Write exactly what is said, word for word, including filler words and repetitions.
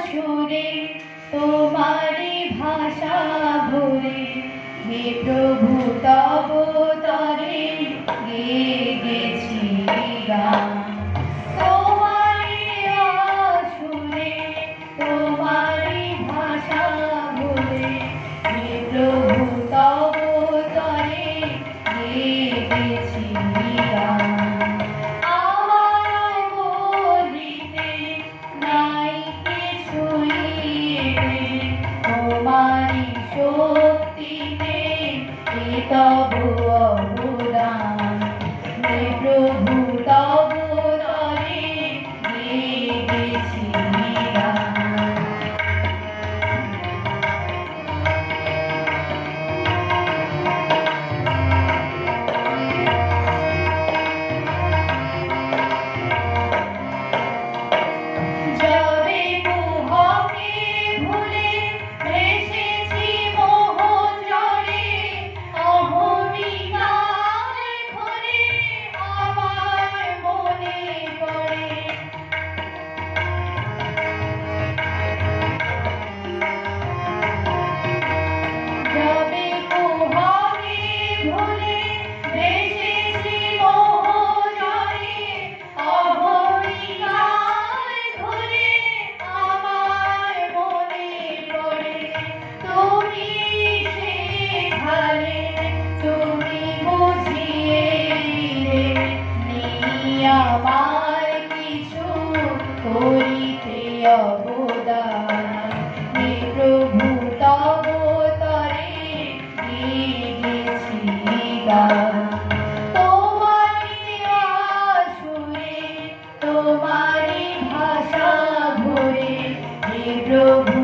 সুরে তোমারি ভাষা ভরে হে প্রভু তব তরে গেয়ে গেছি গান তোমারি সুরে তোমারি ভাষা ভরে হে প্রভু তব তরে গেয়ে গেছি গান শক্তিতে তব অবদান হে প্রভু তব তরে গেয়ে গেছি গান আমার কিছু করিতে অবদান হে প্রভু তব তরে গেয়ে গেছি গান তোমারি সুরে তোমারি ভাষা ভরে হে প্রভু